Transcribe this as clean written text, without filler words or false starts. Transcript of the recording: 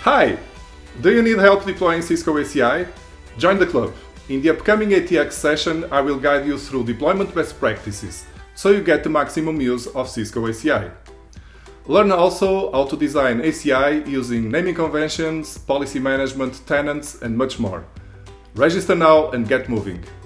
Hi! Do you need help deploying Cisco ACI? Join the club. In the upcoming ATX session, I will guide you through deployment best practices, so you get the maximum use of Cisco ACI. Learn also how to design ACI using naming conventions, policy management, tenants, and much more. Register now and get moving.